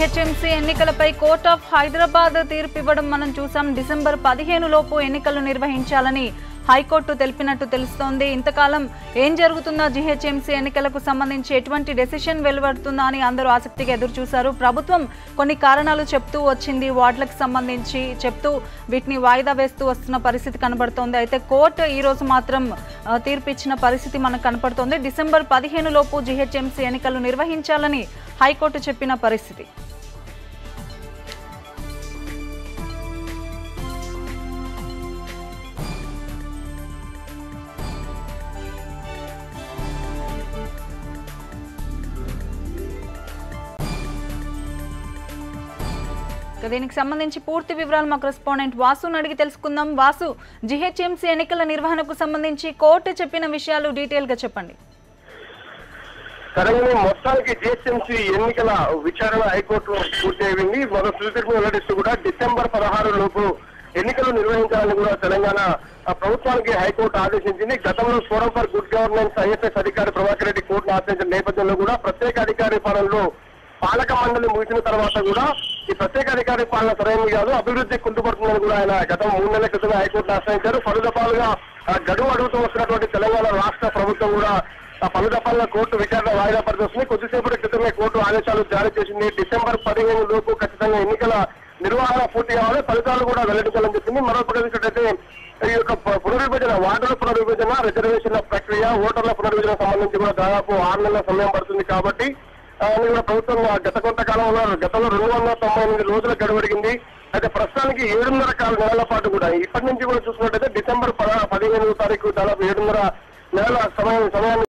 GHMC ఎన్నికలపై court of Hyderabad తీర్పు ఇవ్వడం మనం చూసాం. డిసెంబర్ 15 లోపు ఎన్నికలు నిర్వహించాలని హైకోర్టు తెలిపినట్టు తెలుస్తోంది. ఇంతకాలం ఏం జరుగుతుందో జీహెచ్ఎంసీ ఎన్నికలకు సంబంధించి ఎటువంటి డెసిషన్ వెలువడుతుందా అని అందరూ ఆసక్తిగా ఎదురు చూశారు. ప్రభుత్వం కొన్ని కారణాలు చెప్తూ వచ్చింది, వార్డులకు సంబంధించి చెప్తూ వీటిని వాయిదా వేస్తూ వస్తున్న పరిస్థితి కనబడుతోంది. అయితే కోర్టు ఈ రోజు మాత్రం తీర్పు ఇచ్చిన పరిస్థితి మనకు కనపడుతోంది. డిసెంబర్ 15 లోపు జీహెచ్ఎంసీ ఎన్నికలు నిర్వహించాలని హైకోర్టు చెప్పిన పరిస్థితి. దీనికి సంబంధించి పూర్తి వివరాలు మా కరెస్పాండెంట్ వాసుని అడిగి తెలుసుకుందాం. వాసు, జీహెచ్ఎంసీ ఎన్నికల నిర్వహణకు సంబంధించి కోర్టు చెప్పిన విషయాలు డీటెయిల్ గా చెప్పండి. తెలంగాణ మొత్తానికి జీహెచ్ఎంసీ ఎన్నికల విచారణ హైకోర్టులో పూర్తి అయింది. మరో తీర్పు వెల్లడిస్తూ కూడా డిసెంబర్ 16 లోపు ఎన్నికలు నిర్వహించాలని కూడా తెలంగాణ ప్రభుత్వానికి హైకోర్టు ఆదేశించింది. గతంలో forum for good governance IFS అధికారి ప్రభాకర్ రెడ్డి కోర్టును ఆశ్రయించిన నేపథ్యంలో కూడా ప్రత్యేక అధికారి పాలనలో పాలక మండలి ముగిసిన తర్వాత కూడా ఈ ప్రత్యేక అధికారి పాలన సరైనది కాదు, అభివృద్ధి కుంటుపడుతుందని కూడా ఆయన గత 3 నెలల క్రితమే హైకోర్టు ఆశ్రయించారు. పలు దఫాలుగా గడువు అడుగుతూ వస్తున్నటువంటి తెలంగాణ రాష్ట్ర ప్రభుత్వం కూడా పలు దఫాలుగా కోర్టు విచారణ వాయిదా పడుతుంది. కొద్దిసేపటి క్రితమే కోర్టు ఆదేశాలు జారీ చేసింది. డిసెంబర్ 15 లోపు ఖచ్చితంగా ఎన్నికల నిర్వహణ పూర్తి కావాలి, ఫలితాలు కూడా వెల్లడించాలని చెప్పింది. మరో ప్రకటించినట్టయితే ఈ యొక్క పునర్విభజన, వార్డుల పునర్విభజన, రిజర్వేషన్ల ప్రక్రియ, ఓటర్ల పునర్విభజన సంబంధించి కూడా దాదాపు 6 నెలల సమయం పడుతుంది. కాబట్టి ప్రభుత్వం గత కొంతకాలంలో గతంలో 298 రోజుల గడువు అడిగింది. అయితే ప్రస్తుతానికి 7.5 నెలల పాటు కూడా ఇప్పటి నుంచి కూడా చూసుకున్నట్టయితే డిసెంబర్ 15వ తారీఖు దాదాపు 7.5 నెలల సమయాన్ని